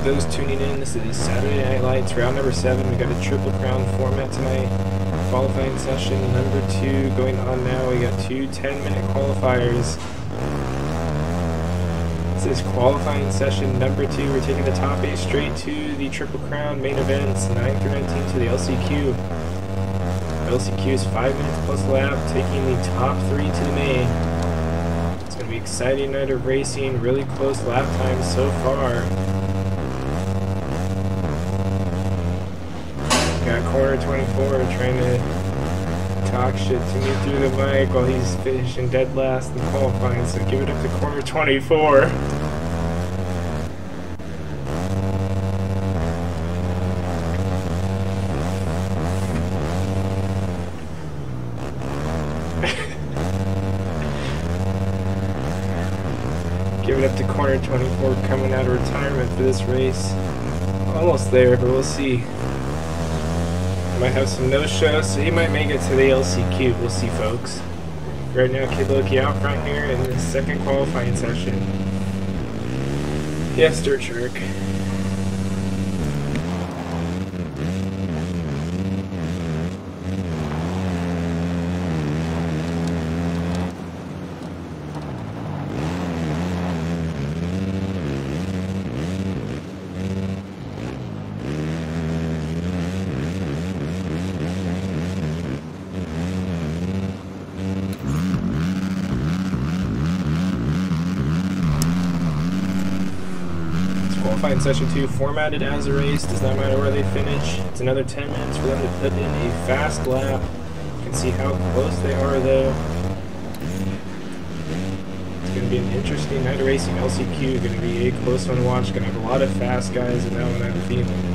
those tuning in, this is Saturday Night Lights, round number 7. We got a Triple Crown format tonight. Qualifying session number 2 going on now. We got 2 10-minute qualifiers. This is qualifying session number 2. We're taking the top 8 straight to the Triple Crown main events, 9 through 19 to the LCQ. LCQ is 5 minutes plus lap, taking the top 3 to the main. It's going to be an exciting night of racing, really close lap times so far. Got corner 24 trying to talk shit to me through the mic while he's finishing dead last in qualifying, so give it up to corner 24. Give it up to corner 24 coming out of retirement for this race. Almost there, but we'll see. Might have some no-shows, so he might make it to the LCQ. We'll see, folks. Right now, Kid Loki out front here in the second qualifying session. Yes, Dirt Shark. Qualifying session 2 formatted as a race, does not matter where they finish. It's another 10 minutes for them to put in a fast lap. You can see how close they are though. It's going to be an interesting night of racing. LCQ going to be a close one to watch. Going to have a lot of fast guys in that one, I have a feeling.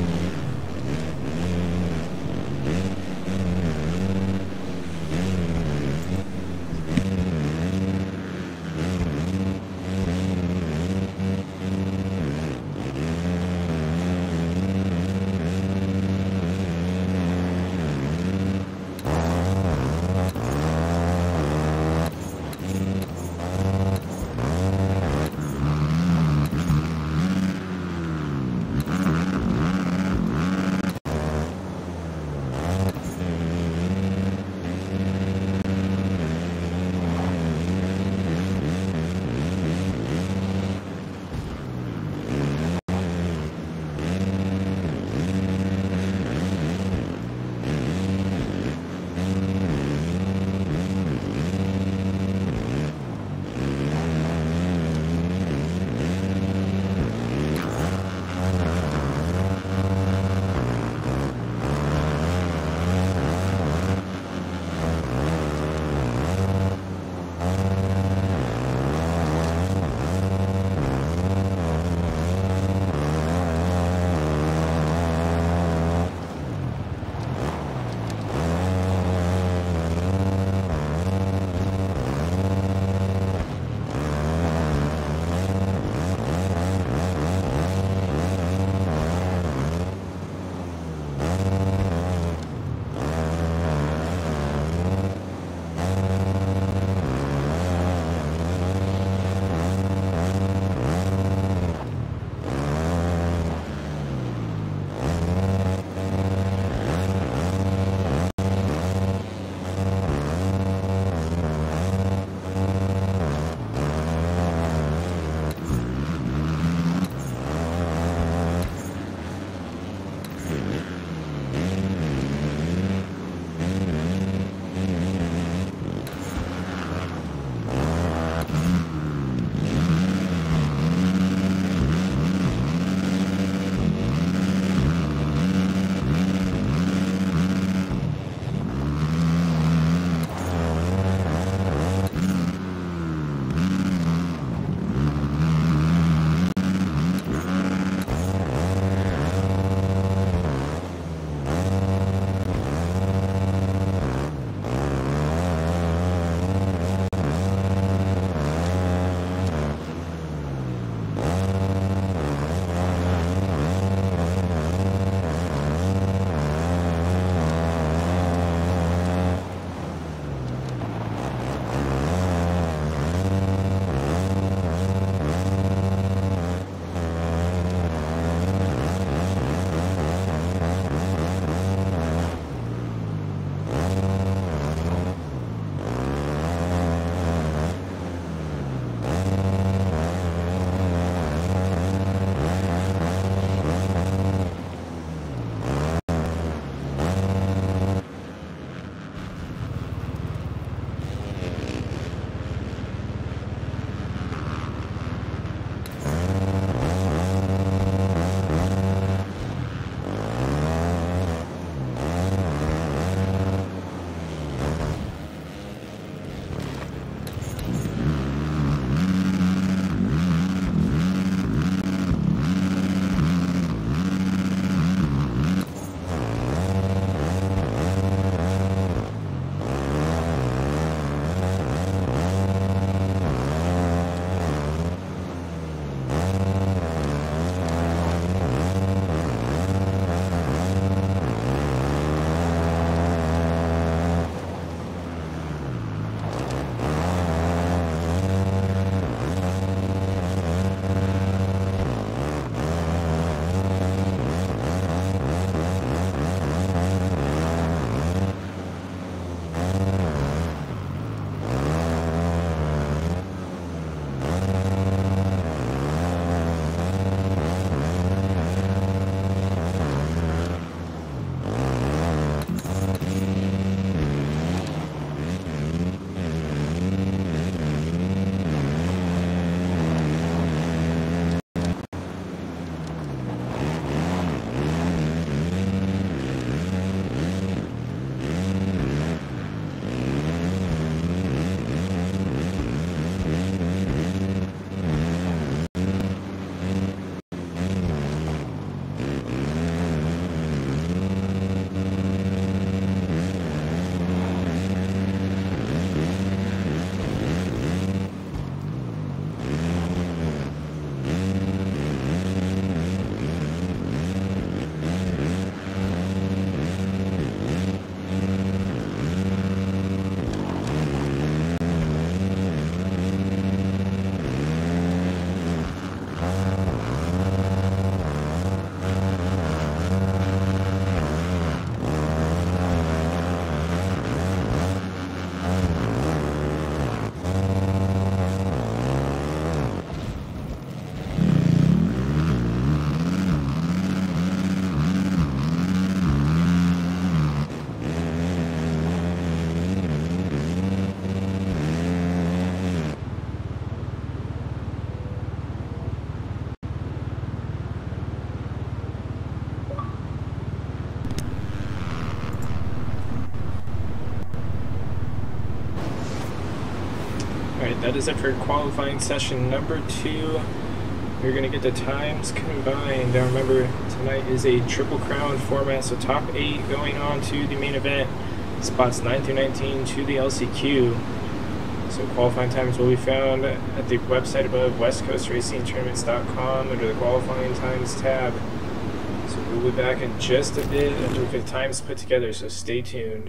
that is it for qualifying session number 2. You're going to get the times combined. Now remember, tonight is a Triple Crown format, so top 8 going on to the main event. Spots 9 through 19 to the LCQ. So qualifying times will be found at the website above, westcoastracingtournaments.com, under the qualifying times tab. So we'll be back in just a bit after we get the times put together, so stay tuned.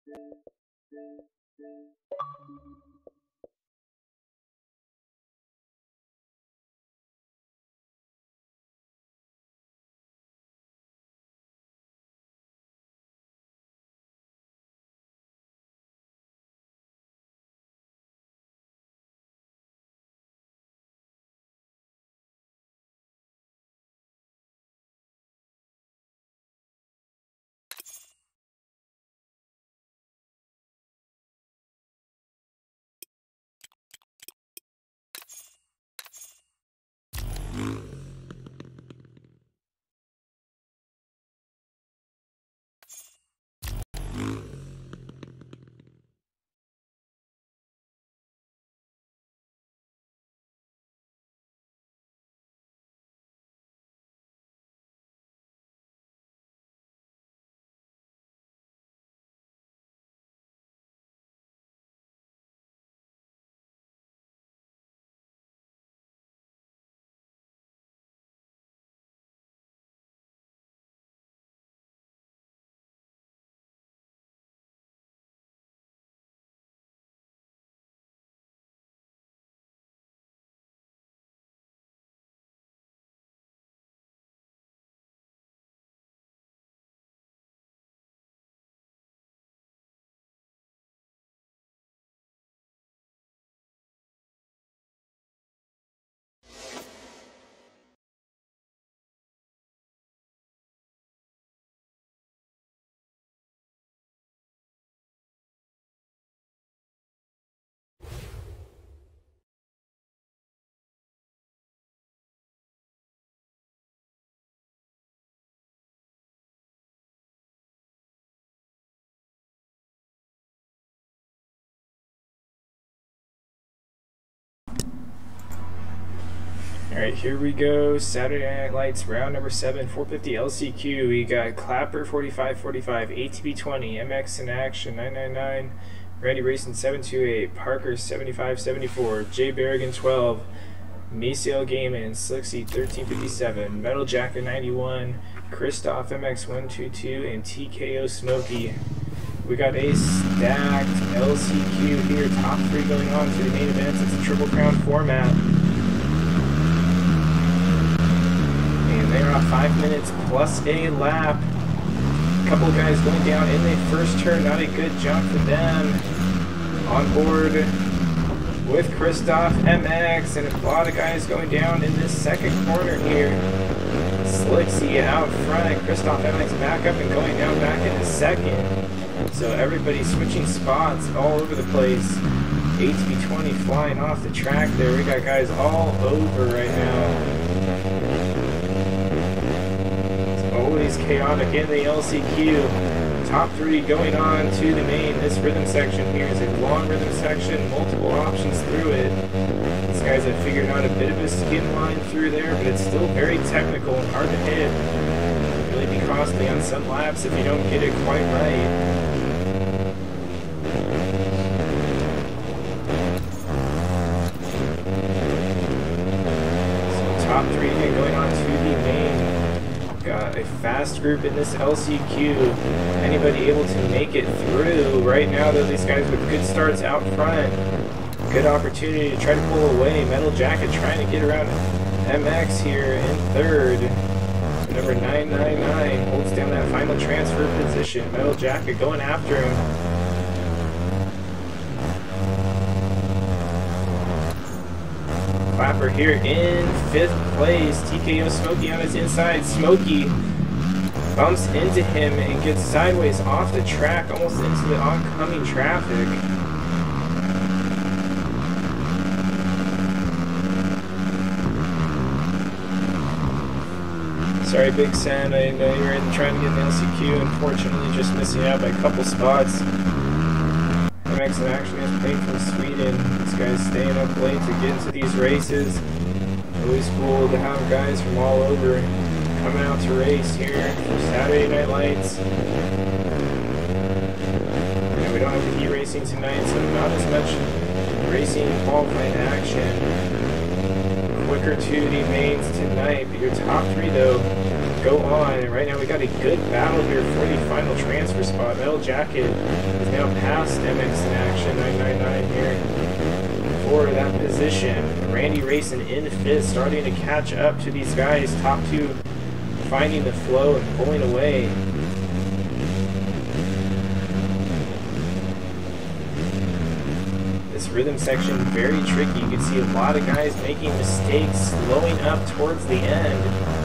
Alright, here we go. Saturday Night Lights, round number 7, 450 LCQ. We got Clapper 4545, ATB 20, MX in Action 999, Randy Racing 728, Parker 7574, Jay Berrigan 12, Maceo Gaiman, Slicksy 1357, Metal Jacket 91, Christoph MX 122, and TKO Smokey. We got a stacked LCQ here, top 3 going on to the main events. It's a Triple Crown format. They are off 5 minutes plus a lap. A couple of guys going down in the first turn. Not a good jump for them. On board with Christoph MX, and a lot of guys going down in this second corner here. Slicksy out front. Christoph MX back up and going down back into second. So everybody switching spots all over the place. HB 20 flying off the track there. We got guys all over right now. Always chaotic in the LCQ. Top 3 going on to the main. This rhythm section here is a long rhythm section, multiple options through it. These guys have figured out a bit of a skin line through there, but it's still very technical and hard to hit. It'll really be costly on some laps if you don't get it quite right. Top 3 going on to the main. Got a fast group in this LCQ. Anybody able to make it through? Right now, though, these guys with good starts out front. Good opportunity to try to pull away. Metal Jacket trying to get around MX here in third. Number 999 holds down that final transfer position. Metal Jacket going after him. Clapper here in 5th place. TKO Smokey on his inside. Smokey bumps into him and gets sideways off the track, almost into the oncoming traffic. Sorry, Big Sam, I know you were trying to get an LCQ, unfortunately just missing out by a couple spots. MX in Action is playing from Sweden. This guy's staying up late to get into these races. Always cool to have guys from all over come out to race here for Saturday Night Lights. And we don't have the heat racing tonight, so not as much racing qualifying action. Quicker to the mains tonight, but your top 3 though go on, and right now we got a good battle here for the final transfer spot. Metal Jacket is now past MX in action, 999 here for that position. Randy racing in fifth, starting to catch up to these guys. Top two finding the flow and pulling away. This rhythm section very tricky. You can see a lot of guys making mistakes, slowing up towards the end.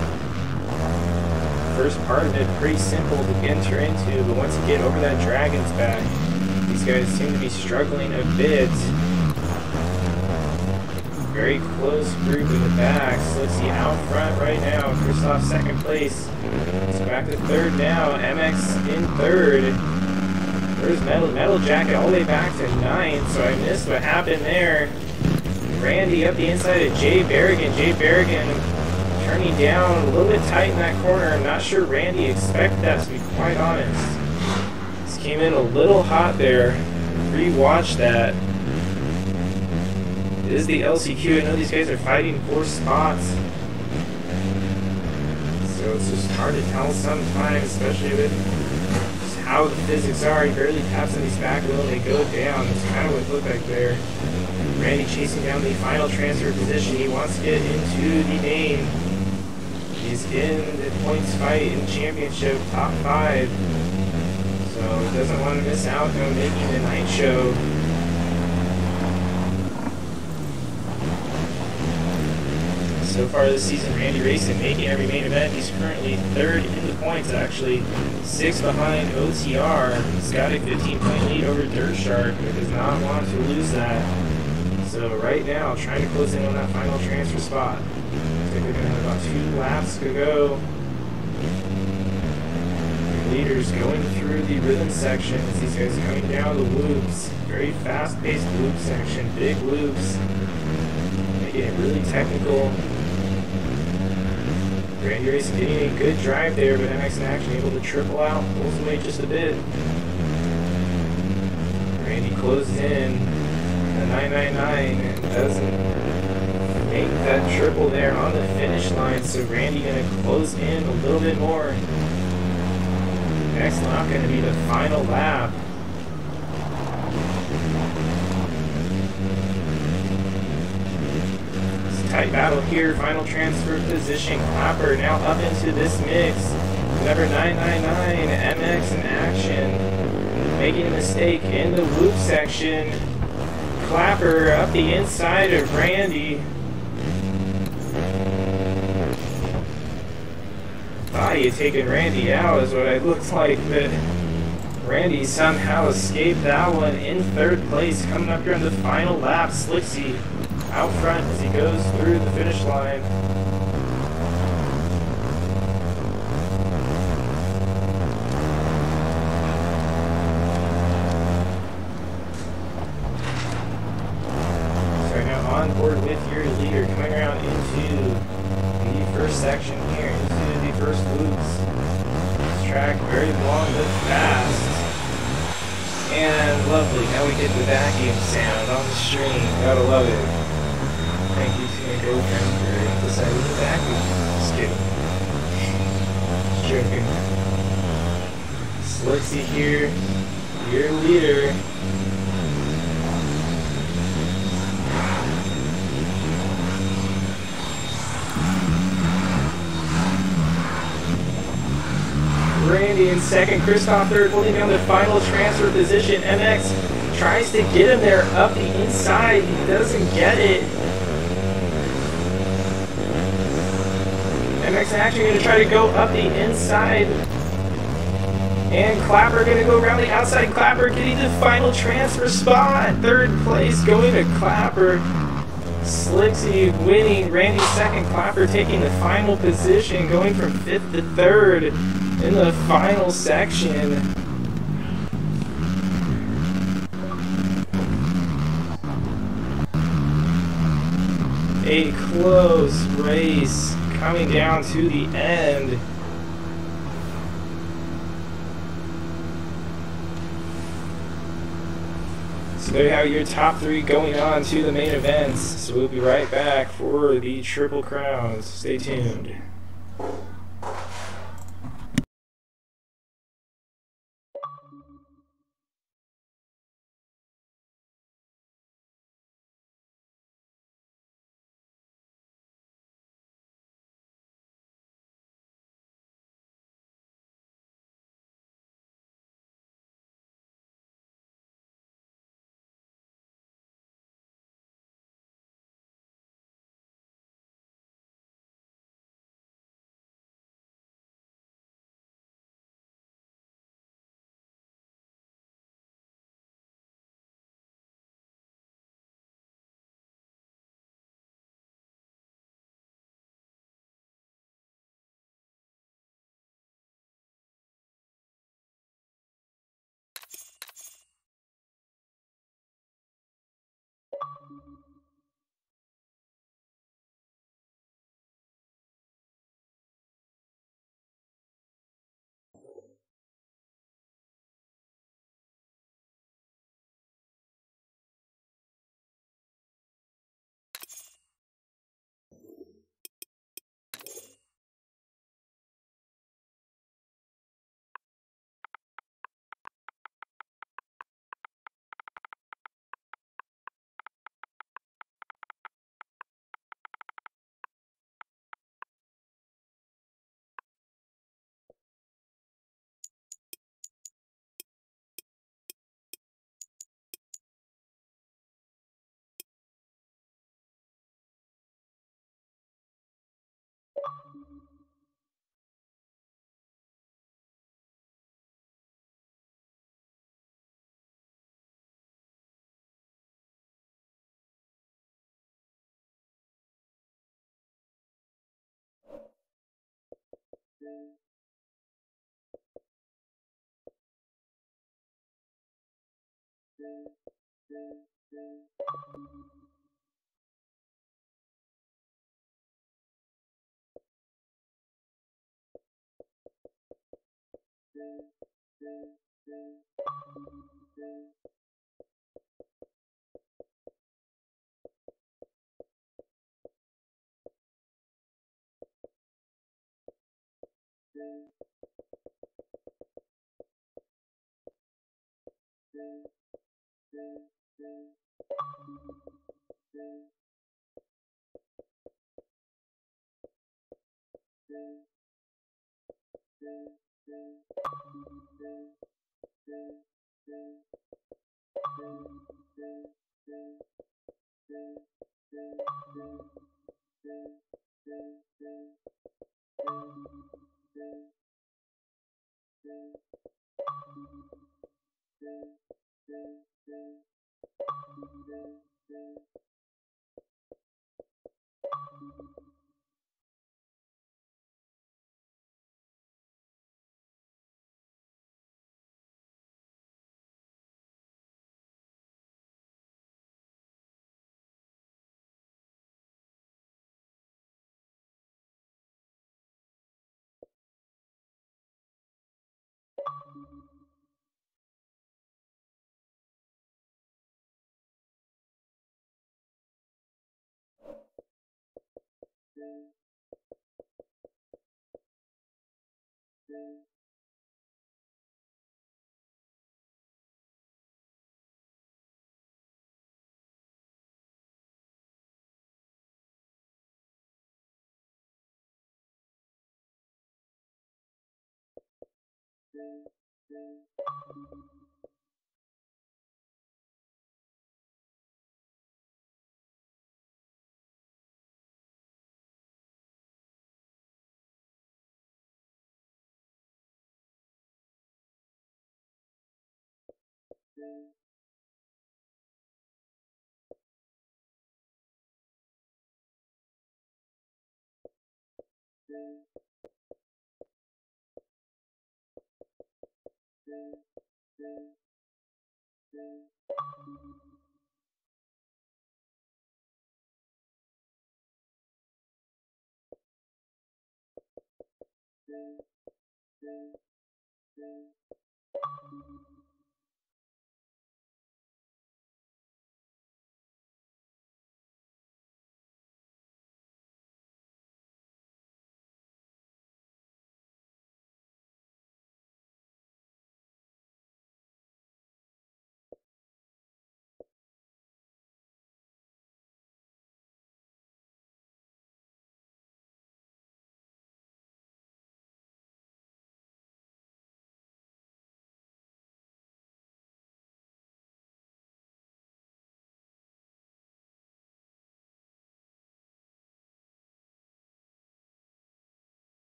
First part of it pretty simple to enter into, but once you get over that dragon's back, these guys seem to be struggling a bit. Very close group in the back. So let's see out front right now. Christoph second place. It's back to third now. MX in third. Where's Metal Jacket all the way back to ninth, so I missed what happened there. Randy up the inside of Jay Berrigan. Jay Berrigan turning down a little bit tight in that corner. I'm not sure Randy expected that, to be quite honest. This came in a little hot there. Re-watch that. It is the LCQ. I know these guys are fighting for spots, so it's just hard to tell sometimes, especially with just how the physics are. He barely taps on these back wheel and they go down. That's kind of what it looked like there. Randy chasing down the final transfer position. He wants to get into the main. He's in the points fight in the championship, top 5. So he doesn't want to miss out on making the night show. So far this season, Randy Racing making every main event. He's currently third in the points, actually 6 behind OTR. He's got a 15-point lead over Dirt Shark, but does not want to lose that. So right now, trying to close in on that final transfer spot. Looks like they're going to have about 2 laps to go. Leaders going through the rhythm sections. These guys coming down the loops. Very fast-paced loop section, big loops. Making it really technical. Randy Racing getting a good drive there, but MX in action able to triple out, pulls away just a bit. Randy closes in the 999 and doesn't make that triple there on the finish line, so Randy going to close in a little bit more. Next lap going to be the final lap. Tight battle here, final transfer position. Clapper now up into this mix. Number 999, MX in action. Making a mistake in the loop section. Clapper up the inside of Randy. Thought he had taken Randy out is what it looks like, but Randy somehow escaped that one in third place. Coming up here on the final lap, Slicksy out front as he goes through the finish line. So now on board with your leader, coming around into the first section here, into the first loops. This track very long but fast. And lovely. Now we get the vacuum sound on the stream. Gotta love it. Thank you to my girlfriend for deciding to vacuum. Just kidding. Just joking. Slicksy here, your leader. Randy in second, Christoph third, holding down the final transfer position. MX tries to get him there up the inside. He doesn't get it. MX actually going to try to go up the inside. And Clapper going to go around the outside. Clapper getting the final transfer spot. Third place going to Clapper. Slicksy winning. Randy second. Clapper taking the final position, going from 5th to 3rd in the final section. A close race coming down to the end. So there you have your top 3 going on to the main events. So we'll be right back for the Triple Crowns. Stay tuned.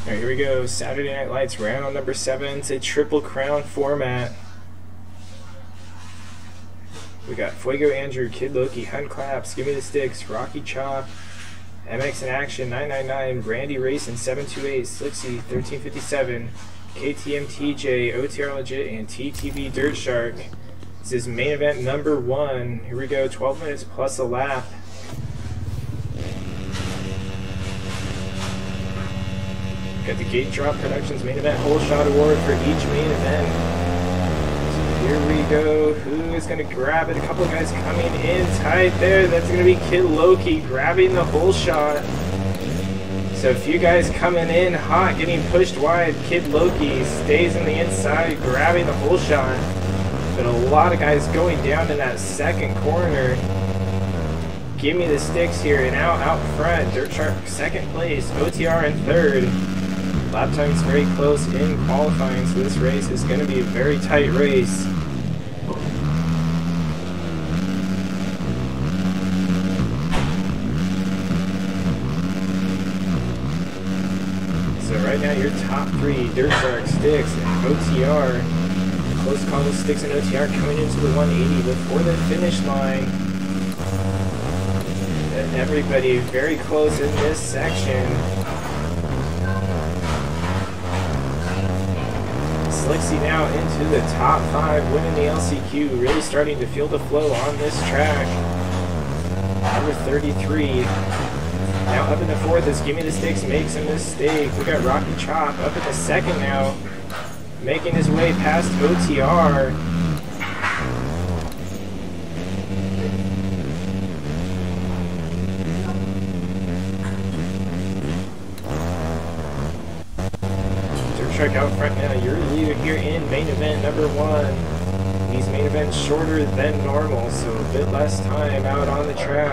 Alright, here we go. Saturday Night Lights round number 7. It's a Triple Crown format. We got Fuego Andrew, Kid Loki, Hunt Claps, Give Me the Sticks, Rocky Chop, MX in Action 999, Brandy Racing 728, Slixy 1357, KTM TJ, OTR Legit, and TTV Dirt Shark. This is main event number 1. Here we go, 12 minutes plus a lap. Got the GateDrop Productions main event whole shot award for each main event. So here we go. Who is going to grab it? A couple of guys coming in tight there. That's going to be Kid Loki grabbing the whole shot. So a few guys coming in hot, getting pushed wide. Kid Loki stays on the inside, grabbing the whole shot. But a lot of guys going down in that second corner. Give Me the Sticks here, and out front. Dirt Shark second place, OTR in third. Lap time's very close in qualifying, so this race is going to be a very tight race. So right now your top 3, Dirt Shark, Sticks, and OTR. Close call with Sticks and OTR coming into the 180 before the finish line. And everybody very close in this section. Slixy now into the top 5, winning the LCQ, really starting to feel the flow on this track. Number 33. Now up in the 4th is Give Me the Sticks, makes a mistake. We got Rocky Chop up at the 2nd now, making his way past OTR. Track out front now, your leader here in main event number 1. These main events shorter than normal, so a bit less time out on the track.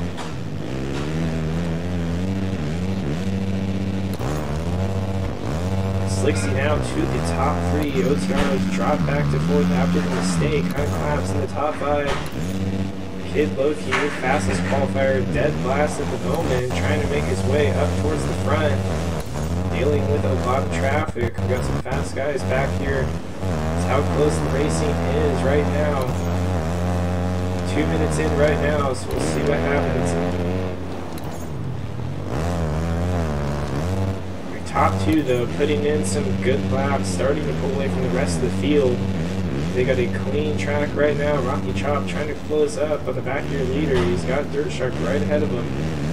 Slixy now to the top 3. OTR dropped back to 4th after the mistake. Hunt Claps in the top 5. Kid Loki, your fastest qualifier, dead last at the moment, trying to make his way up towards the front. Dealing with a lot of traffic. We've got some fast guys back here. That's how close the racing is right now. 2 minutes in right now, so we'll see what happens. Our top 2 though, putting in some good laps, starting to pull away from the rest of the field. They got a clean track right now. Rocky Chop trying to close up on the back of your leader. He's got Dirt Shark right ahead of him.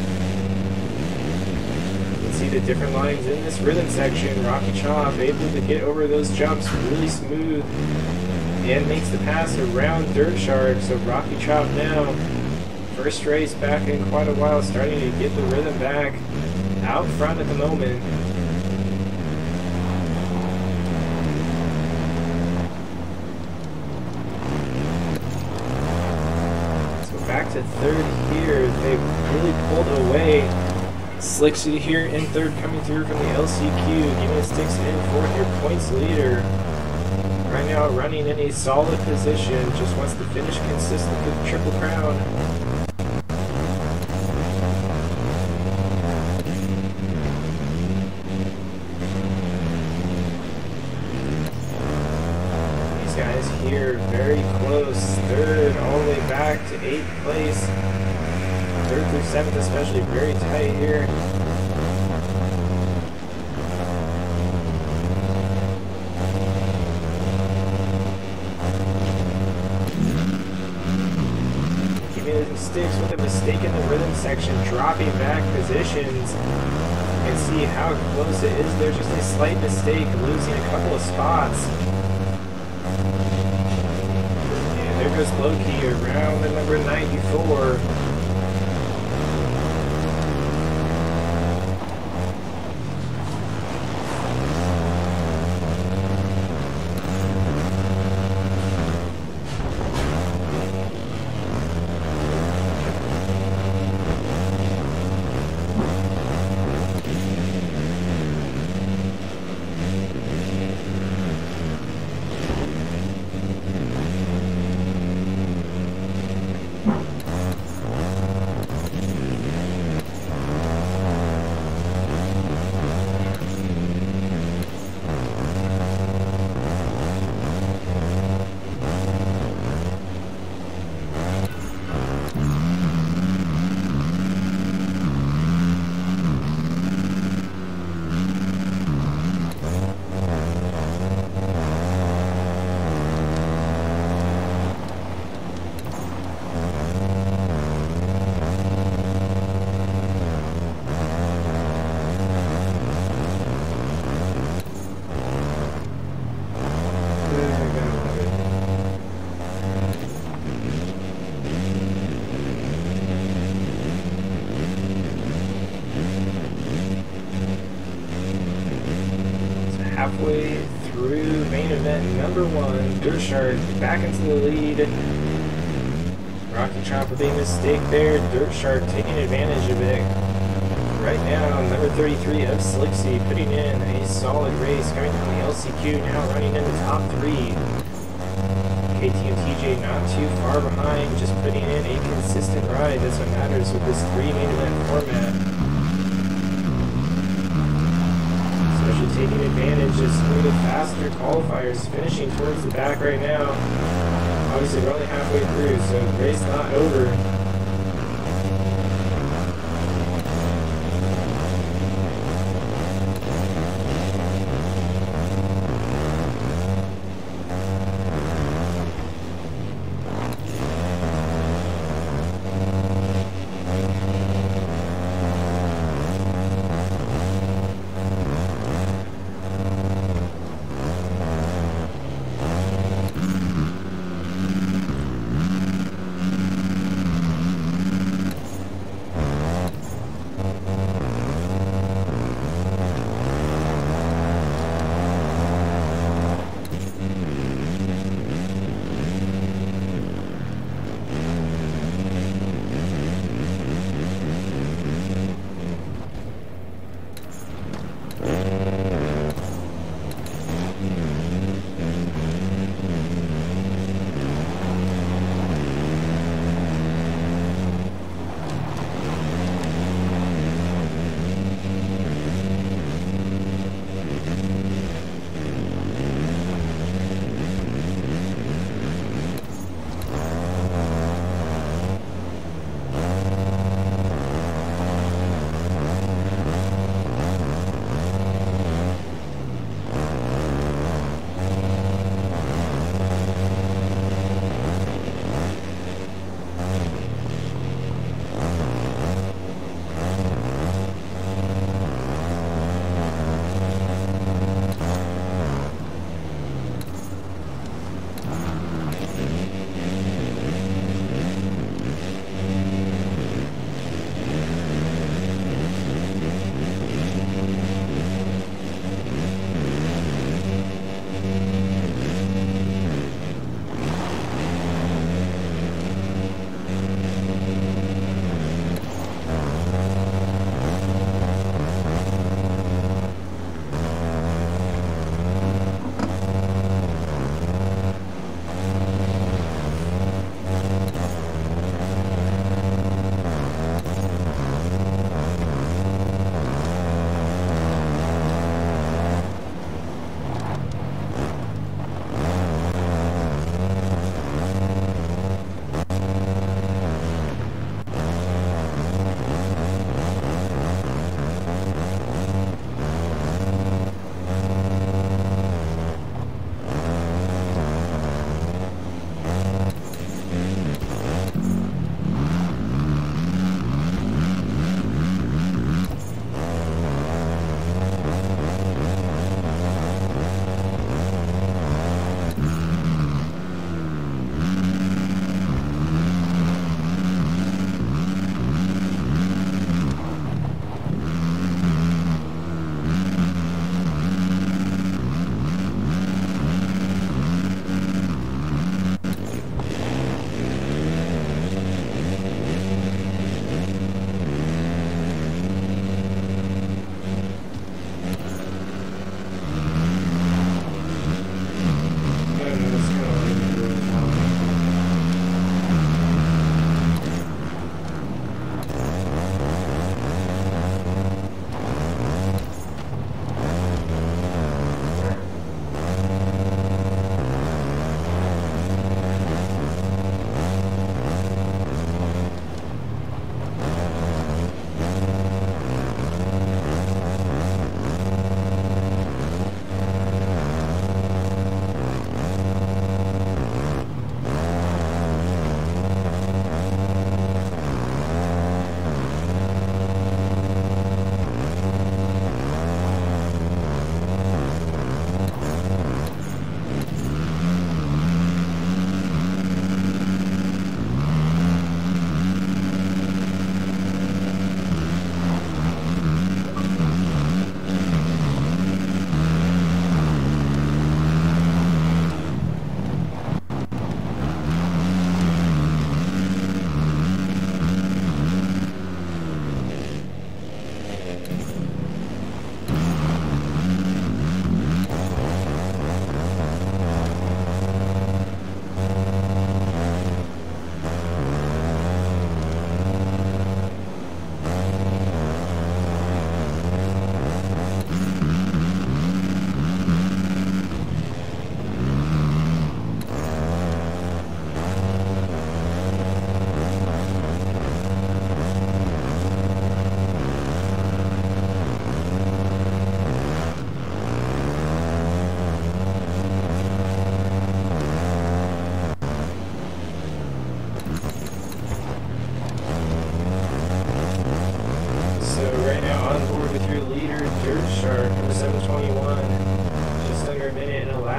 See the different lines in this rhythm section. Rocky Chop able to get over those jumps really smooth and makes the pass around Dirt Shark. So Rocky Chop now, first race back in quite a while, starting to get the rhythm back out front at the moment. So back to 3rd here. They've really pulled away. Slixy here in 3rd, coming through from the LCQ. Give Me the Sticks in 4th, your points leader. Right now running in a solid position, just wants to finish consistent with the Triple Crown. These guys here very close. 3rd all the way back to 8th place. 3rd through 7th especially very tight here. Give Me the Sticks with a mistake in the rhythm section, dropping back positions. You can see how close it is there, just a slight mistake, losing a couple of spots. And there goes Loki around the number 94. event number 1. Dirt Shark back into the lead. Rocky Chop with a mistake there. Dirt Shark taking advantage of it. Right now, number 33 of Slicksy putting in a solid race, coming from the LCQ, now running in the top 3. KTM TJ not too far behind, just putting in a consistent ride. That's what matters with this 3 main event format. Especially taking advantage of some of the faster qualifiers, finishing towards the back right now. Obviously, we're only halfway through, so the race not over.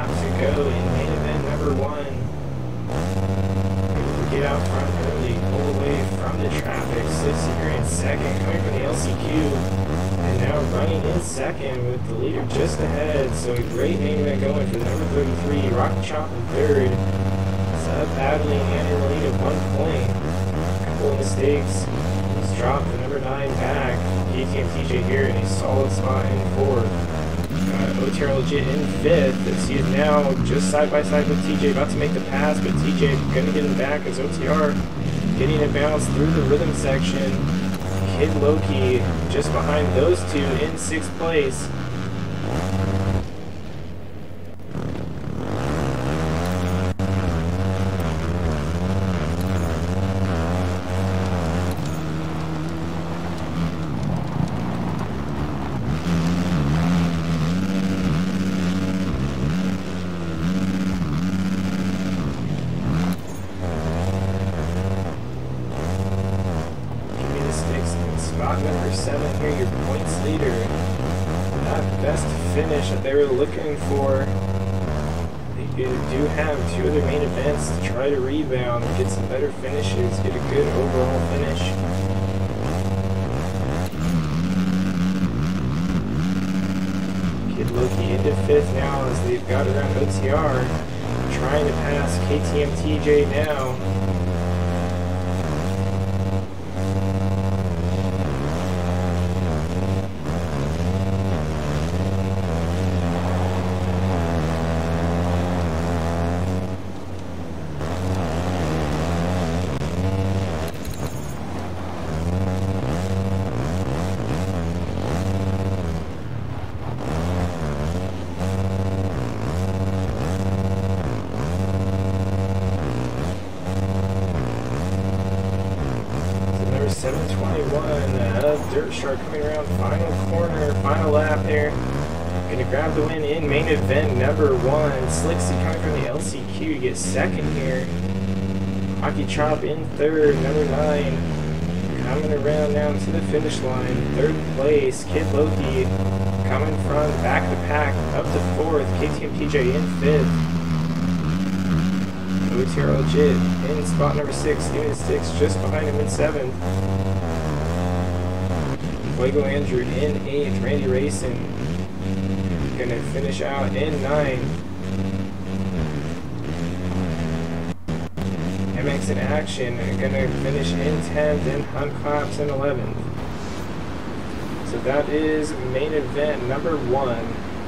to go in main event number 1. Able to get out front early, pull away from the traffic. Slicksy here in second, coming from the LCQ. And now running in second with the leader just ahead. So a great main event going for the number 33, Rocky Chop in third. Sub battling and in the lead at 1 point. A couple of mistakes. He's dropped the number 9 back. ATM TJ here in a solid spot in 4th. OTR legit in 5th as he is now just side by side with TJ, about to make the pass, but TJ gonna get him back as OTR getting a bounce through the rhythm section. Kid Loki just behind those two in 6th place. Spot number 7 here, your points leader. Not best finish that they were looking for. They do have 2 other main events to try to rebound, get some better finishes, get a good overall finish. Kid Loki into 5th now as they've got around OTR. Trying to pass KTM TJ now. Dirt Shark coming around final corner, final lap here. Gonna grab the win in main event number 1. Slicksy coming from the LCQ gets 2nd here. Hockey Chop in 3rd, number 9. Coming around now to the finish line. 3rd place, Kid Loki coming from back to pack up to 4th. KTM TJ in 5th. OTR legit in spot number 6, Steven Sticks just behind him in 7th. Fuego Andrew in 8th, Randy Racing gonna finish out in 9th. MX in Action gonna finish in 10th, and Hunt Claps in 11th. So that is main event number 1.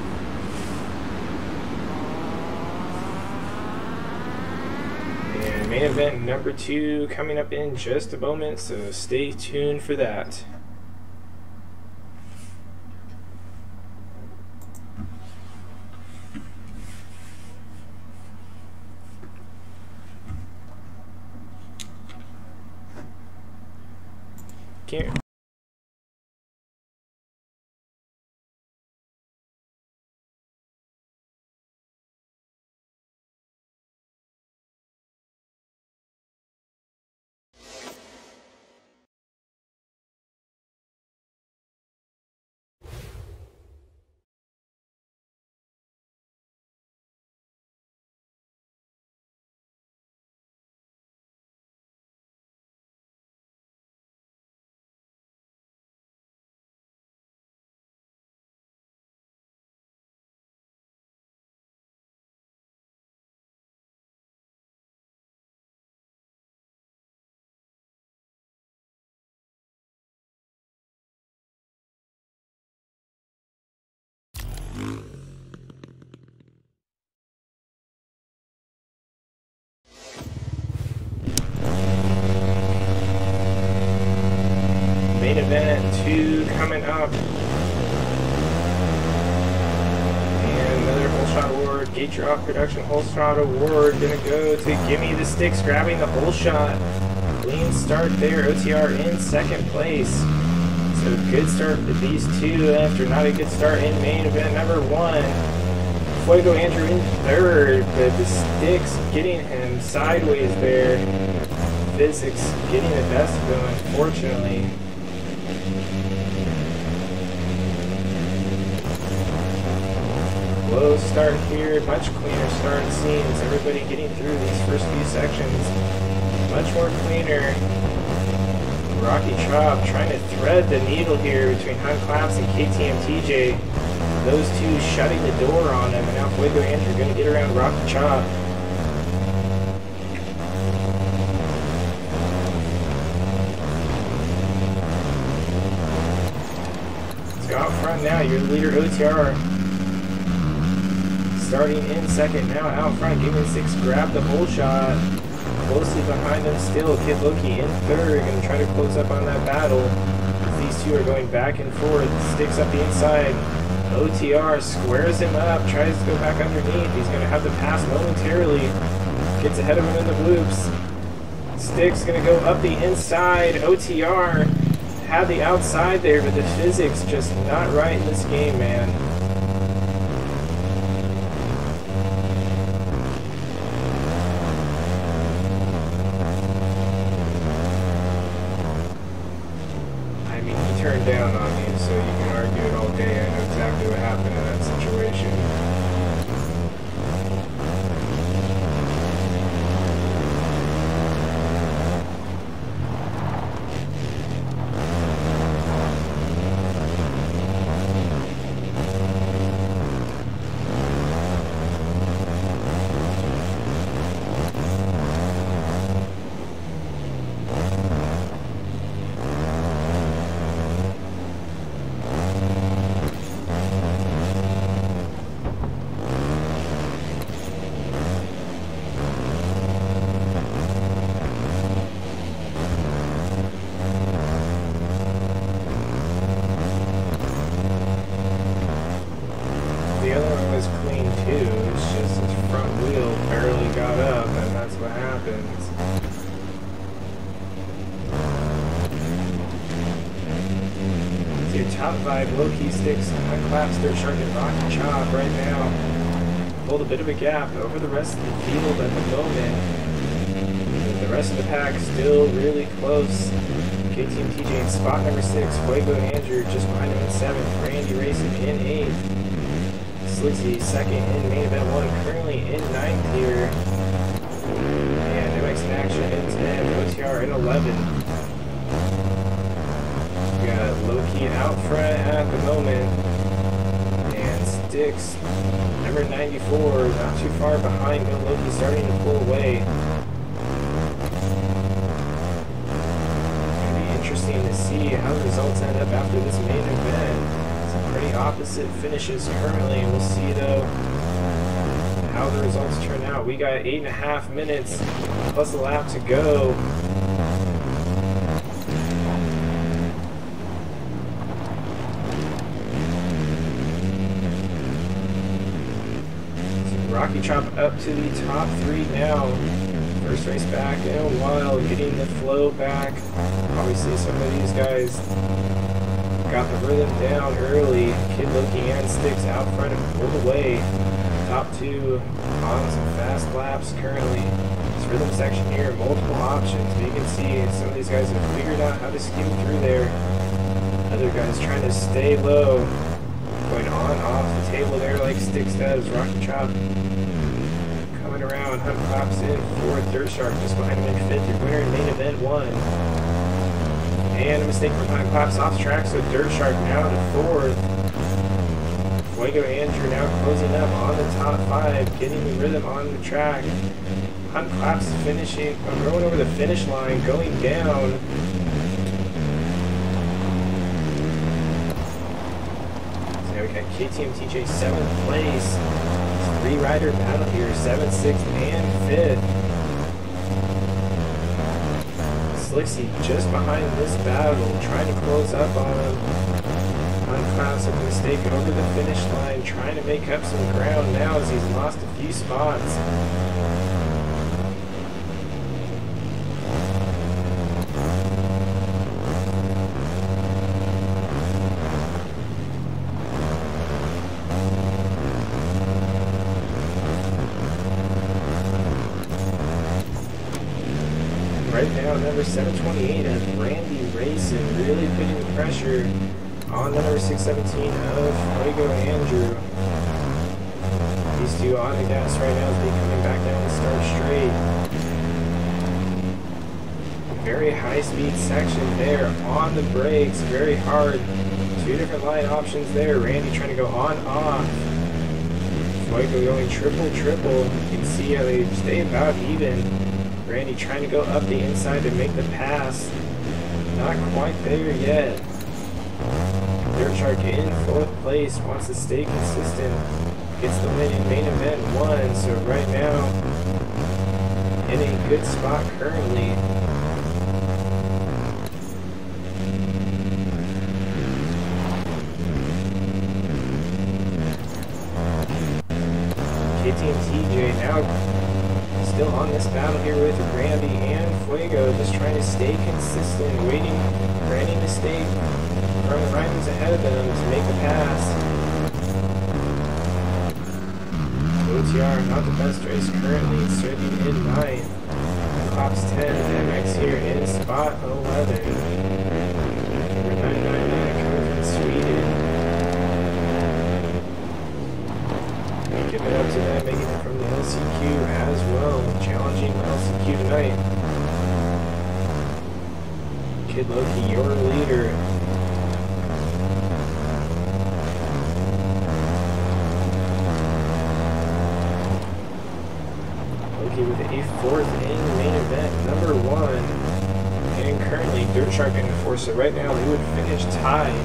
And main event number 2 coming up in just a moment, so stay tuned for that. Can't. Main event 2 coming up. And another hole shot award. GateDrop Production hole shot award. Gonna go to Gimme the Sticks, grabbing the hole shot. Clean start there. OTR in 2nd place. So good start for these two after not a good start in main event number 1. Fuego Andrew in 3rd, but the Sticks getting him sideways there. Physics getting the best of him, unfortunately. slow start here, much cleaner start it seems. Everybody getting through these first few sections, much more cleaner. Rocky Chop trying to thread the needle here between Hunt Claps and KTM TJ. Those two shutting the door on him, and now Fuego Andrew going to get around Rocky Chop. So out front now, your leader OTR. Starting in second, now out front, Gaming 6 grab the whole shot. Closely behind them still, Kid Loki in third, going to try to close up on that battle. These two are going back and forth, sticks up the inside. OTR squares him up, tries to go back underneath. He's going to have the pass momentarily. Gets ahead of him in the loops. Sticks going to go up the inside. OTR had the outside there, but the physics just not right in this game, man. Turned down on me, so you can argue it all day. I know exactly what happened in that situation. The other one was clean too, it's just his front wheel barely got up, and that's what happens. So your top 5 low-key sticks, Hunt Claps, Dirt Shark, and Rocky Chop right now. Hold a bit of a gap over the rest of the field at the moment. The rest of the pack still really close. KTM TJ in spot number 6, Fuego Andrew just behind him in 7th, Randy Racing in 8th. Slicksy second in main event 1, currently in 9th here. And MX in action in 10, OTR in 11. We got Low-Key out front at the moment. And Sticks, number 94, not too far behind. Low-Key starting to pull away. It'll be interesting to see how the results end up after this main event. Pretty opposite finishes currently, and we'll see though how the results turn out. We got 8.5 minutes plus a lap to go. So Rocky Chop up to the top 3 now. First race back in a while, getting the flow back. Obviously some of these guys got the rhythm down early. Kid Loki and Sticks out front and pulled away. Top 2 on some fast laps currently. This rhythm section here, multiple options. But you can see some of these guys have figured out how to skim through there. Other guys trying to stay low. Going on, off the table there like Sticks does. Rocky Chop coming around. Hunt Claps in 4th. Dirt Shark just behind him in 5th. Your winner in main event 1. And a mistake from Hunt Claps off track, so Dirt Shark now to 4th. Fuego Andrew now closing up on the top 5, getting the rhythm on the track. Hunt Claps finishing, going over the finish line, going down. So we got KTM TJ 7th place. 3-rider battle here, 7th, 6th, and 5th. Slicksy just behind this battle, trying to close up on him. Hunt Claps with a mistake over the finish line, trying to make up some ground now as he's lost a few spots. Right now, number 728 of Randy Racing, really putting the pressure on the number 617 of Fuego Andrew. These two on the gas right now as they coming back down the start straight. Very high speed section there on the brakes, very hard. Two different line options there. Randy trying to go on, off. Fuego going triple. You can see how they stay about even. Randy trying to go up the inside to make the pass. Not quite there yet. Dirt Shark in 4th place, wants to stay consistent. Gets the win in main event 1, so right now in a good spot currently. KT and TJ now still on this battle here with Randy and Fuego, just trying to stay consistent, waiting for any mistake from the riders ahead of them to make the pass. OTR, not the best race currently, serving in 9th. Cops 10, MX here in spot 11. Number 999 coming from Sweden. Give it up to them, making it from the LCQ as well. Challenging LCQ tonight. Kid Loki, your leader. Loki with a 4th in the main event, number 1. And currently Dirt Shark in 4th, so right now they would finish tied.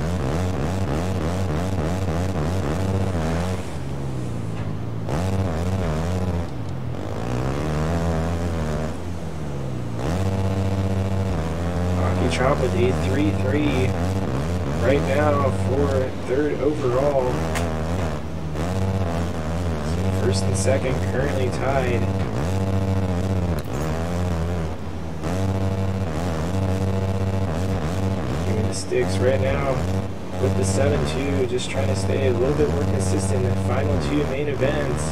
Chop with a 3-3 right now for 3rd overall. So 1st and 2nd currently tied. Giving the sticks right now with the 7-2, just trying to stay a little bit more consistent in the final 2 main events.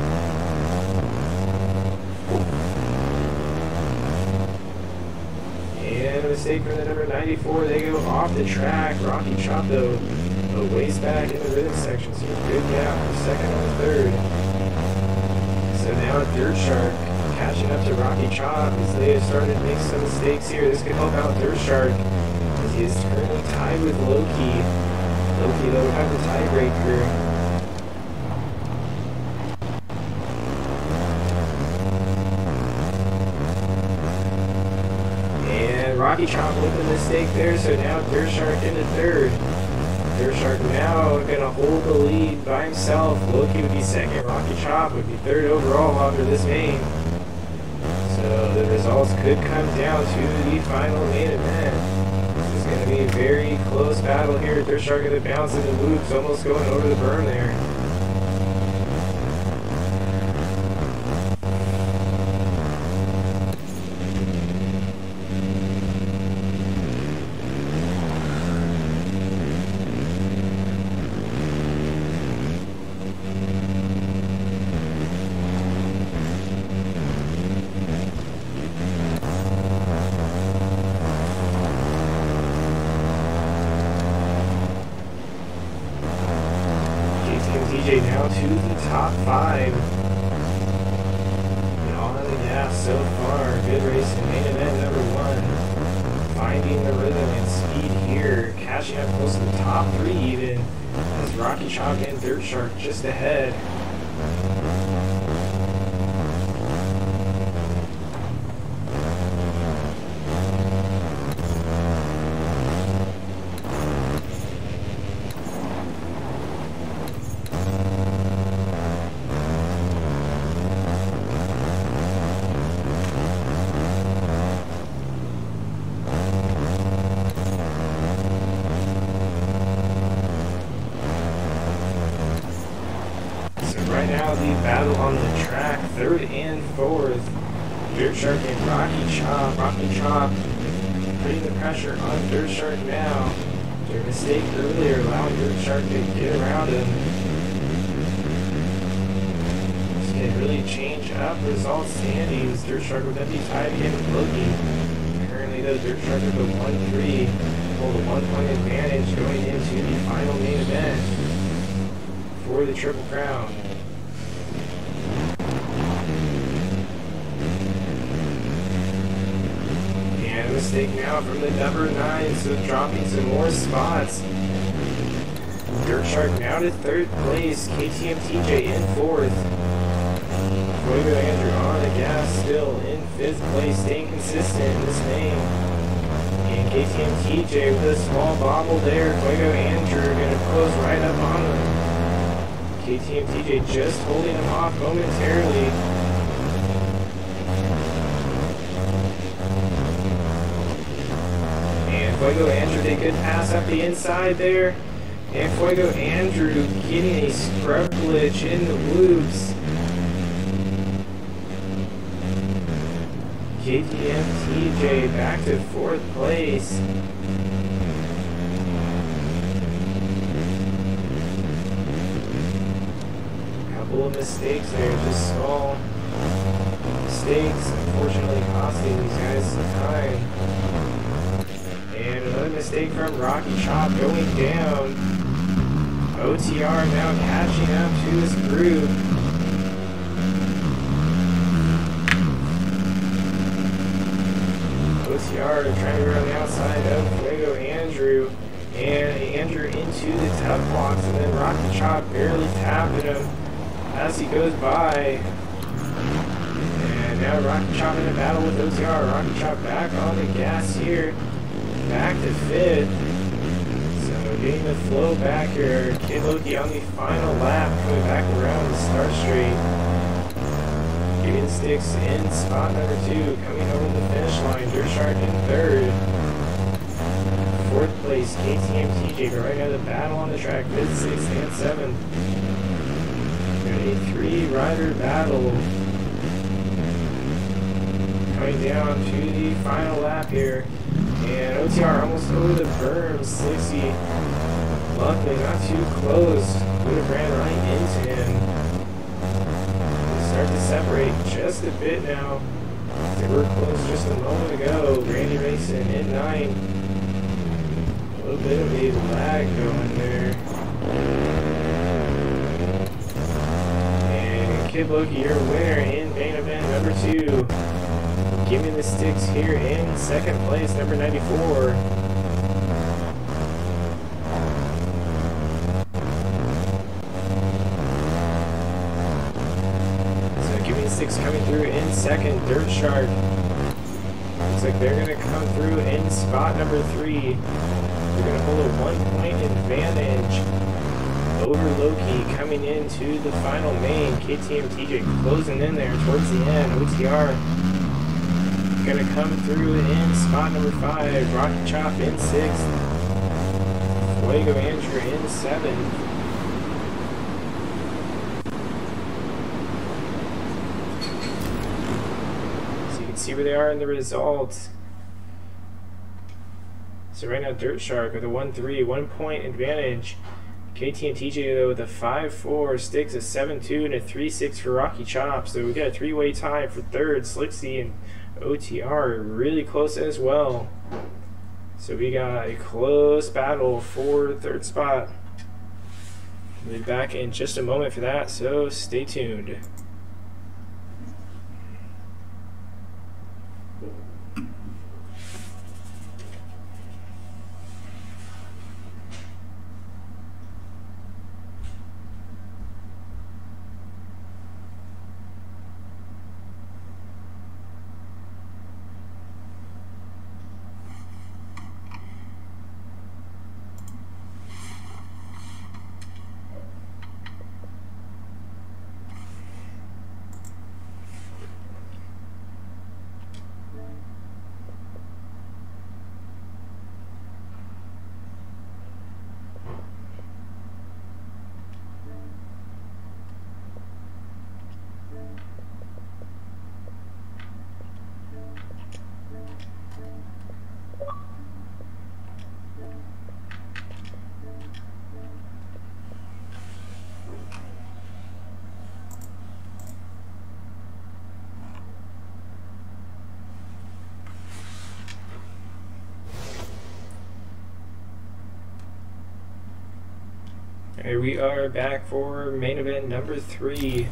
Mistake from the number 94, they go off the track. Rocky Chop though, a ways back in the rhythm section, so good gap for 2nd and 3rd. So now Dirt Shark catching up to Rocky Chop as they have started to make some mistakes here. This could help out Dirt Shark as he is currently tied with Loki. Loki though have the tiebreaker. Rocky Chop with a mistake there, so now Dirt Shark into 3rd. Dirt Shark now gonna hold the lead by himself. Loki would be 2nd, Rocky Chop would be 3rd overall after this main. So the results could come down to the final main event. This is gonna be a very close battle here. Dirt Shark gonna bounce in the loops, almost going over the berm there. DJ now to the top 5. And all on the gas so far. Good race in main event number 1. Finding the rhythm and speed here. Catching up close to the top 3 even. As Rocky Chop and Dirt Shark just ahead. Right now, the battle on the track, 3rd and 4th. Dirt Shark and Rocky Chop. Rocky Chop putting the pressure on Dirt Shark now. Their mistake earlier allowing Dirt Shark to get around him. This can really change up result standings. Dirt Shark with empty tied again with Loki. Currently, though, Dirt Shark with a 1-3. Hold a 1-point advantage going into the final main event for the Triple Crown. mistake now from the number 9, so dropping some more spots. Dirt Shark now to 3rd place. KTM TJ in 4th. Fuego Andrew on the gas still in 5th place, staying consistent in this name. And KTM TJ with a small bobble there. Fuego Andrew going to close right up on him. KTM TJ just holding him off momentarily. And Fuego Andrew did a good pass up the inside there. And Fuego Andrew getting a scrub glitch in the loops. KTM TJ back to 4th place. Couple of mistakes there, just small mistakes, unfortunately costing these guys some time. And another mistake from Rocky Chop going down. OTR now catching up to this group. OTR trying to go on the outside of Fuego Andrew. And Andrew into the tough box, and then Rocky Chop barely tapping him as he goes by. And now Rocky Chop in a battle with OTR. Rocky Chop back on the gas here. Back to 5th. So getting the flow back here. Kid Loki on the final lap, coming back around the start straight. Giving sticks in spot number 2, coming over the finish line. Dirt Shark in 3rd. 4th place, KTM TJ, but right now the battle on the track, 5th, 6th, and 7th. Got a 3-rider battle. Coming down to the final lap here. And OTR almost over the berm. Slixy, luckily not too close. Would have ran right into him. Start to separate just a bit now. They were close just a moment ago. Randy Racing in 9. A little bit of a lag going there. And Kid Loki, your winner in main event number 2. Giving the sticks here in 2nd place, number 94. So giving the sticks coming through in 2nd, Dirt Shark. Looks like they're going to come through in spot number 3. They're going to hold a 1-point advantage over Loki coming into the final main. KTM TJ closing in there towards the end. OTR gonna come through in spot number 5. Rocky Chop in 6th. Fuego Andrew in 7th. So you can see where they are in the results. So right now Dirt Shark with a 1-3, 1-point advantage. KTM TJ though with a 5-4, Sticks a 7-2, and a 3-6 for Rocky Chop. So we got a 3-way tie for 3rd. Slixy and OTR really close as well. So we got a close battle for 3rd spot. We'll be back in just a moment for that, so stay tuned. Here we are back for main event number 3.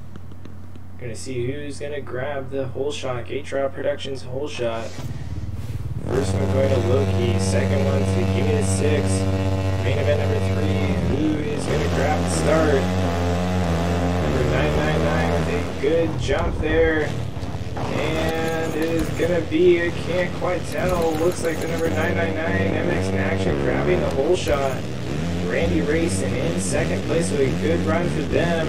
Gonna see who's gonna grab the hole shot. GateDrop Productions hole shot. First one going to Loki, second one to Gimme the 6. Main event number 3, who is going to grab the start? Number 999 with a good jump there. And it is going to be, I can't quite tell, looks like the number 999 MX in action grabbing the whole shot. Randy Racing in second place with a good run for them.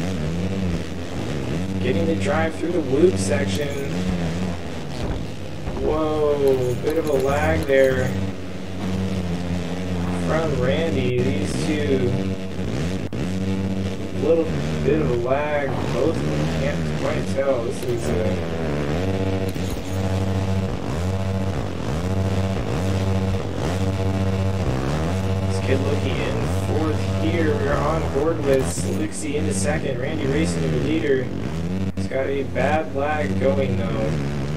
Getting the drive through the loop section. Whoa, bit of a lag there from Randy. These two, little bit of a lag. Both of them can't quite tell. This is Kid Loki in fourth here. We're on board with Slicksy into second. Randy Racing to the leader. He's got a bad lag going though.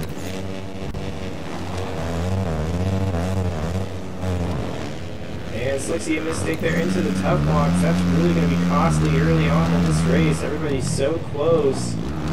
And Slicksy a mistake there into the tough blocks. That's really going to be costly early on in this race. Everybody's so close.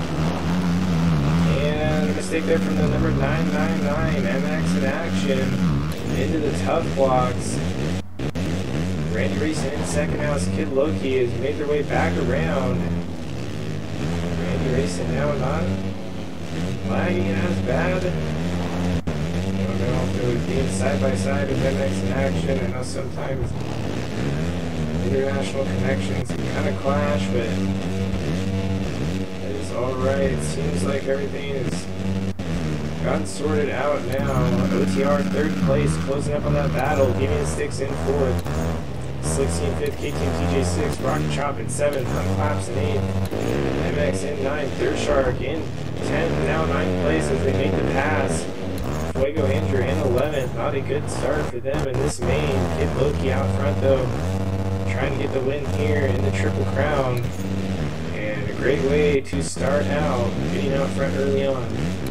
And a mistake there from the number 999 MX in action into the tough blocks. Randy Racing in second now as Kid Loki has made their way back around. Randy Racing now not lagging as bad. I don't know if it would be side by side with MX in action. I know sometimes international connections can kind of clash, but it is alright. It seems like everything is gotten sorted out now. OTR third place, closing up on that battle. Gimme the 6 in fourth. Slicksy in 5th, KTM TJ 6, Rocky Chop in 7th, Unclaps in 8th, MX in 9th, Dirt Shark in 10th, now 9th place as they make the pass. Fuego Andrew in 11th, not a good start for them in this main. Kid Loki out front though, trying to get the win here in the Triple Crown. And a great way to start out, getting out front early on.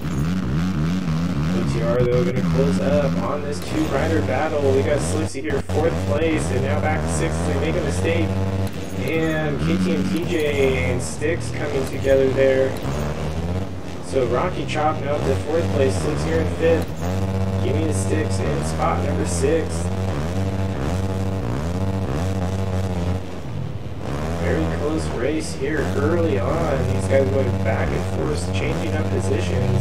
OTR though going to close up on this two-rider battle. We got Slicksy here 4th place and now back to 6th. They make a mistake. And KTM TJ and Styx coming together there. So Rocky Chop now to 4th place. Slicksy here in 5th. Gimme the Styx in spot number 6. Very close race here early on. These guys going back and forth, changing up positions.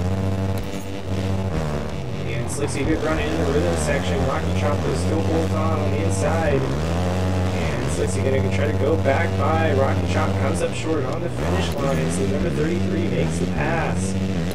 Slicksy good run in the rhythm section. Rocky Chop still holds on the inside. And Slicksy gonna try to go back by. Rocky Chop comes up short on the finish line. So number 33 makes the pass.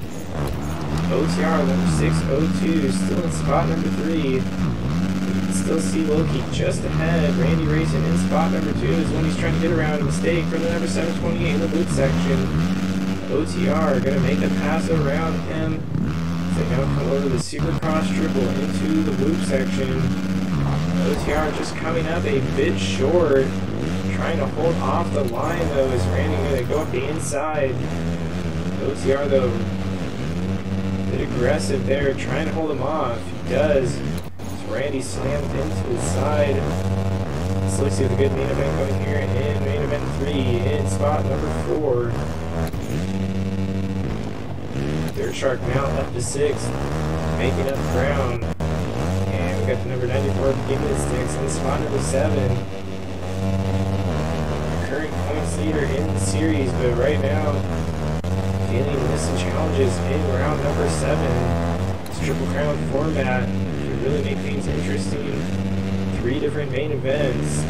OTR number 602 still in spot number 3. You can still see Loki just ahead. Randy Racing in spot number 2 is when he's trying to get around a mistake from the number 728 in the boot section. OTR gonna make a pass around him. They now come over the Supercross triple into the loop section. OTR just coming up a bit short. Trying to hold off the line though as Randy going to go up the inside. OTR though, a bit aggressive there, trying to hold him off. He does. As Randy slams into his side. Slicksy with a good main event going here in main event 3 in spot number 4. Dirt Shark now up to 6th, making up ground. And we got the number 94 Gimme the 6 in spot number 7. Current points leader in the series, but right now dealing with some challenges in round number 7. This Triple Crown format to really make things interesting. 3 different main events.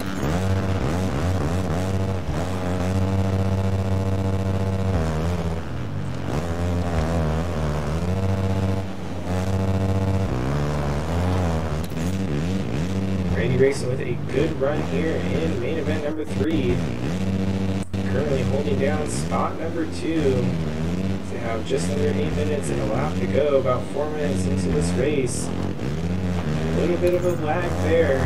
Racing with a good run here in main event number 3. Currently holding down spot number 2. They have just under 8 minutes and a lap to go, about 4 minutes into this race. A little bit of a lag there.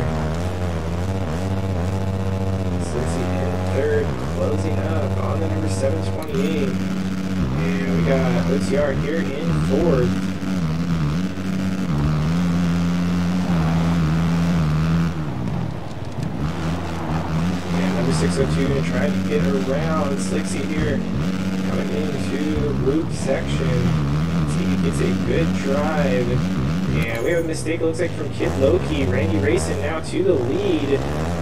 Slicksy in 3rd, closing up on the number 728. And we got OTR here in 4th. Number 602 going to try to get around Slicksy here, coming into the loop section. See, he gets a good drive. And we have a mistake, it looks like, from Kid Loki. Randy Racing now to the lead.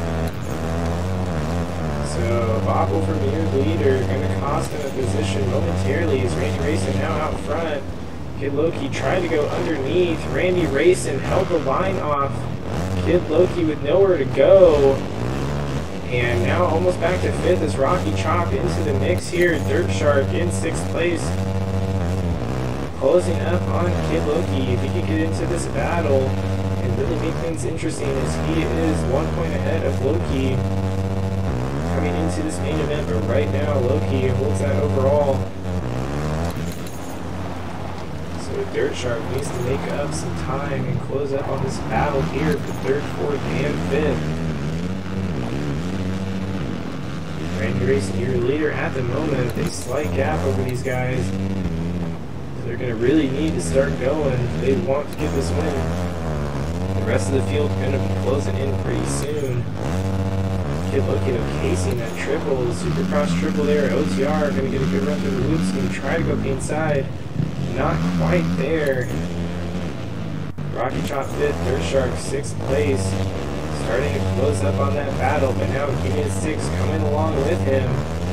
So Bobble from your leader, going to cost him a position momentarily as Randy Racing now out front. Kid Loki trying to go underneath. Randy Racing held the line off. Kid Loki with nowhere to go. And now almost back to 5th as Rocky Chop into the mix here. Dirt Shark in 6th place. Closing up on Kid Loki. If he could get into this battle and really make things interesting, as he is 1 point ahead of Loki coming into this main event. But right now Loki holds that overall. So Dirt Shark needs to make up some time and close up on this battle here for 3rd, 4th, and 5th. Randy Racing, your leader at the moment. A slight gap over these guys. So they're going to really need to start going if they want to get this win. The rest of the field going to be closing in pretty soon. Kid Loki casing that triple, Supercross triple there. OTR going to get a good run through the loops. Going to try to go inside. Not quite there. Rocky Chop 5th, Dirt Shark 6th place. Starting to close up on that battle, but now Union 6 coming along with him.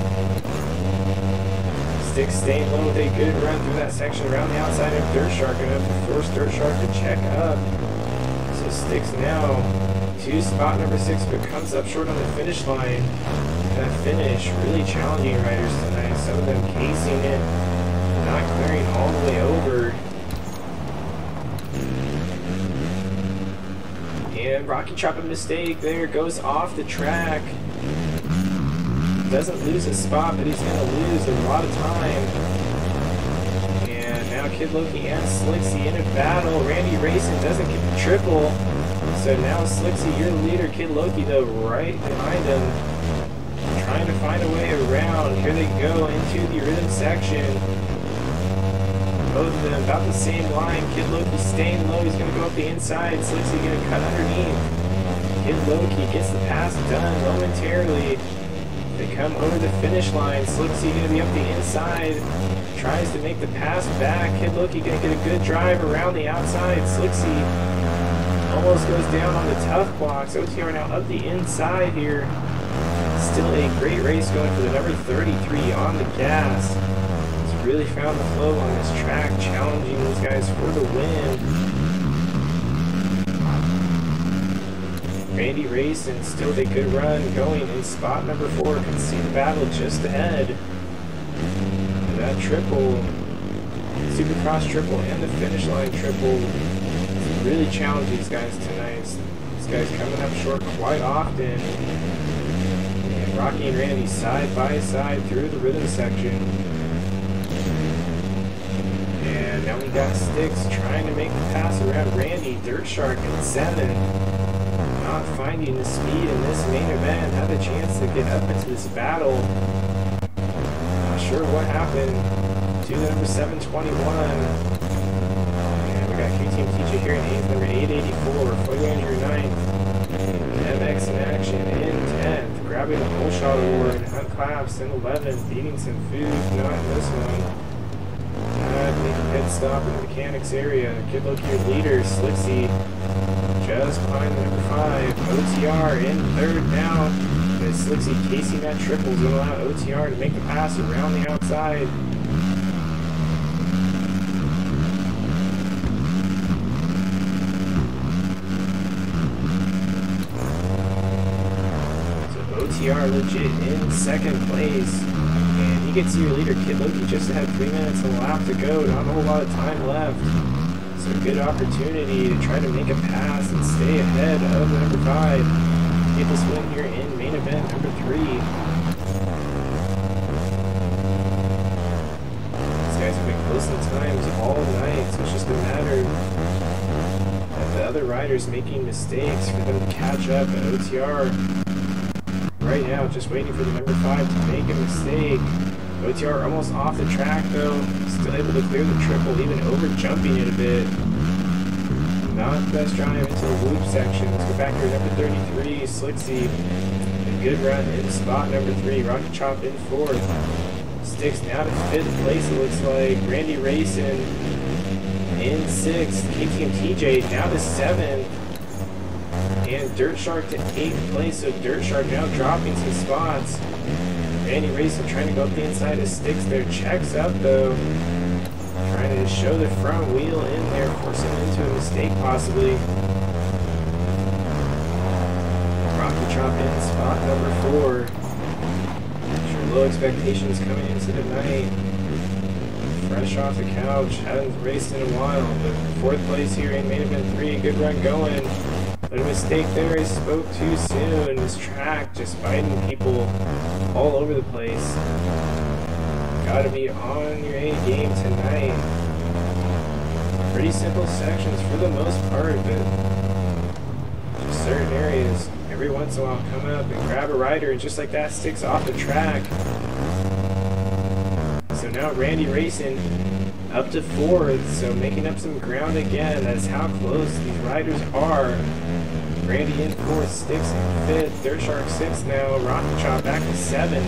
Sticks staying low with a good run through that section around the outside of Dirt Shark, and have to force Dirt Shark to check up. So Sticks now to spot number 6, but comes up short on the finish line. That finish, really challenging riders tonight. Some of them casing it, not clearing all the way over. And Rocky Chop a mistake there, goes off the track. Doesn't lose a spot, but he's going to lose a lot of time. And now Kid Loki and Slicksy in a battle. Randy Racing doesn't get the triple. So now Slicksy, your leader. Kid Loki, though, right behind him. Trying to find a way around. Here they go into the rhythm section. Both of them about the same line. Kid Loki staying low. He's going to go up the inside. Slicksy going to cut underneath. Kid Loki gets the pass done momentarily. They come over the finish line. Slicksy going to be up the inside. Tries to make the pass back. Kid Loki going to get a good drive around the outside. Slicksy almost goes down on the tough blocks. OTR now up the inside here. Still a great race going for the number 33 on the gas. Really found the flow on this track, challenging these guys for the win. Randy Racing still a good run going in spot number 4. Can see the battle just ahead. That triple, Supercross triple and the finish line triple really challenge these guys tonight. These guys coming up short quite often. And Rocky and Randy side by side through the rhythm section. Now we got Sticks trying to make the pass around Randy. Dirt Shark at 7. Not finding the speed in this main event. Had a chance to get up into this battle. Not sure what happened to the number 721. And we got Q-Team TJ here in 8th, number 884. Fuego Andrew 9th. MX in action in 10th. Grabbing the whole shot award. Hunt Claps in 11th. Beating some food. Not in this one. Make a pit stop in the mechanics area. Kid Loki, your leader. Slicksy just climbed the number 5. OTR in 3rd now. As Slicksy casing that triple is going to allow OTR to make the pass around the outside. So OTR legit in 2nd place. And he gets your leader, Kid Loki, just had 3 minutes and a lap to go. Not a whole lot of time left. So good opportunity to try to make a pass and stay ahead of the number 5. Get this win here in main event number 3. These guys have been close in times all night, so it's just a matter of the other riders making mistakes for them to catch up. And OTR right now just waiting for the number 5 to make a mistake. OTR almost off the track though, still able to clear the triple, even over jumping it a bit. Not the best drive into the loop section. Let's go back here, number 33, Slicksy. A good run in spot number 3, Rocky Chop in 4th. Sticks now to 5th place, it looks like. Randy Racing in 6th. KTM TJ down to 7th. And Dirt Shark to 8th place. So Dirt Shark now dropping some spots. Randy Racing trying to go up the inside of Sticks there. Checks up though. Trying to show the front wheel in there, forcing into a mistake possibly. Rocky Chop in spot number 4. Sure, low expectations coming into the night. Fresh off the couch, haven't raced in a while, but 4th place here in main event 3. Good run going. But a mistake there, he spoke too soon. This track just biting people all over the place. Gotta be on your A game tonight. Pretty simple sections for the most part, but just certain areas. Every once in a while come up and grab a rider, and just like that, Sticks off the track. So now Randy Racing up to 4th, so making up some ground again. That's how close these riders are. Randy in 4th, Sticks in 5th, Dirt Shark 6th now, Rocky Chop back to 7th.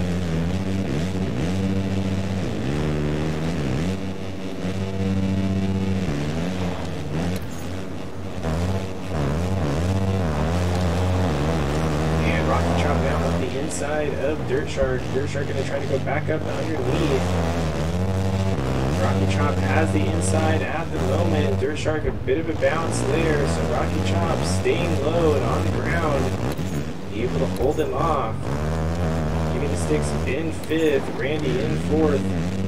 And Rocky Chop now up the inside of Dirt Shark. Dirt Shark going to try to go back up underneath. Rocky Chop has the inside at the moment. Dirt Shark a bit of a bounce there, so Rocky Chop staying low and on the ground, able to hold him off. Giving the Sticks in 5th, Randy in 4th.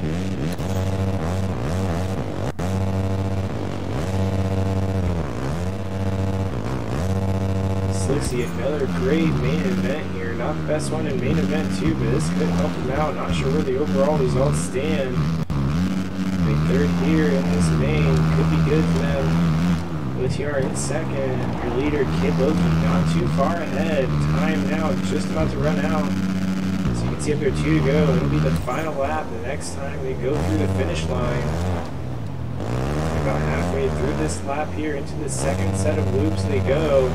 Slicksy, another great main event here. Not the best one in main event too, but this could help him out. Not sure where the overall results stand. Big 3rd here in this main could be good for them. OTR in 2nd. Your leader, Kid Loki, not too far ahead. Time now just about to run out. So you can see up there 2 to go. It'll be the final lap the next time they go through the finish line. About halfway through this lap here into the 2nd set of loops they go.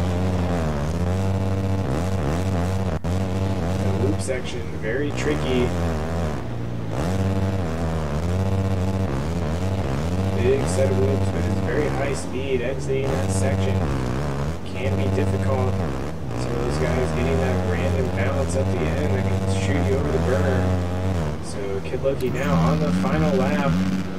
The loop section, very tricky. Big set of loops, but it's very high speed. Exiting that section can be difficult. So those guys getting that random balance at the end that can shoot you over the burner. So Kid Loki now on the final lap.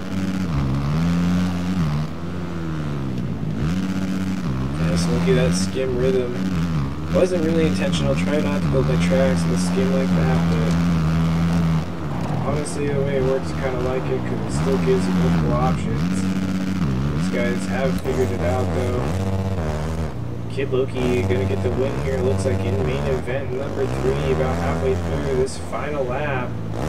Yes, Loki, that skim rhythm wasn't really intentional. Try not to build my tracks with a skim like that, but honestly, the way it works, kind of like it, because it still gives you multiple options. These guys have figured it out, though. Kid Loki gonna get the win here. Looks like in main event number 3, about halfway through this final lap.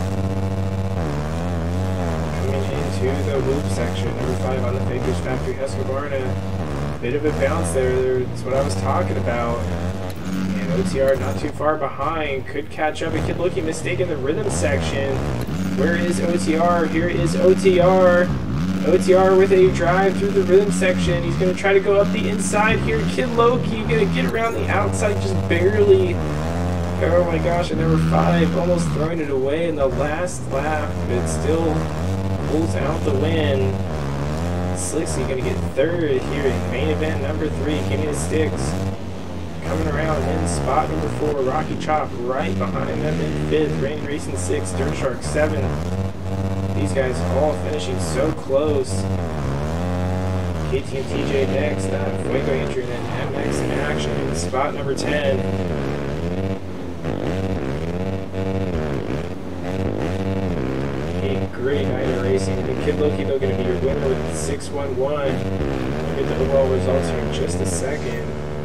Coming into the loop section, number 5 on the Fakers Factory Husqvarna. Bit of a bounce there. That's what I was talking about. OTR not too far behind, could catch up. A Kid Loki mistaken the rhythm section. Where is OTR? Here is OTR. OTR with a drive through the rhythm section. He's going to try to go up the inside here. Kid Loki going to get around the outside just barely. Oh my gosh, and number 5 almost throwing it away in the last lap, but still pulls out the win. Slicksy going to get 3rd here in main event number 3. Giving the Sticks. Coming around in spot number 4, Rocky Chop right behind them in 5th, Randy Racing 6th, Dirt Shark 7th. These guys all finishing so close. KTM TJ next, Fuego entry, and then MX in action in spot number 10. A great night of racing. The Kid Loki, though, going to be your winner with 6-1-1. We'll get the overall results here in just a second.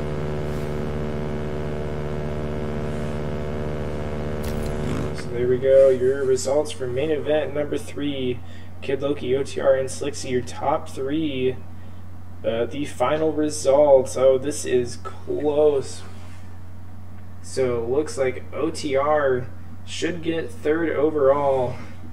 There we go, your results for main event number 3. Kid Loki, OTR, and Slicksy, your top 3. The final results. Oh, this is close. So it looks like OTR should get 3rd overall.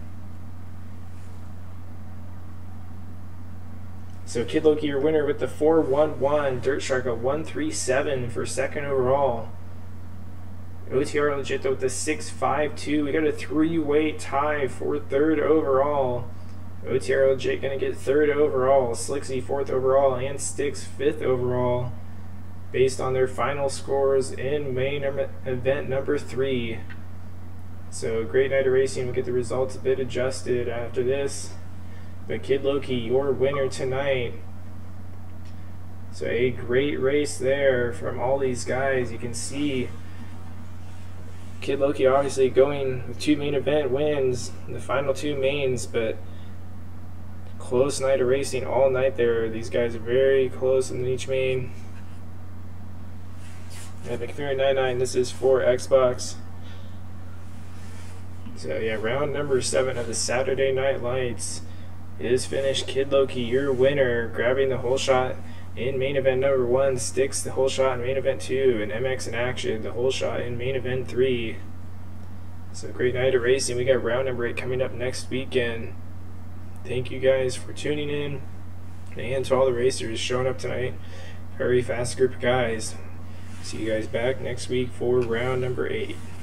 So Kid Loki, your winner with the 4-1-1. Dirt Shark a 1-3-7 for 2nd overall. OTR legit though with the 6-5-2. We got a 3-way tie for 3rd overall. OTRLJ going to get 3rd overall, Slicksy 4th overall, and Sticks 5th overall, based on their final scores in main event number 3. So great night of racing. We'll get the results a bit adjusted after this. But Kid Loki, your winner tonight. So a great race there from all these guys. You can see Kid Loki obviously going with 2 main event wins, the final 2 mains, but close night of racing all night there. These guys are very close in each main. And McFerrin99, this is for Xbox. So yeah, round number 7 of the Saturday Night Lights is finished. Kid Loki, your winner, grabbing the whole shot in main event number 1, Sticks the whole shot in main event 2, and MX in Action the whole shot in main event 3. So great night of racing. We got round number 8 coming up next weekend. Thank you guys for tuning in, and to all the racers showing up tonight. Very fast group of guys. See you guys back next week for round number 8.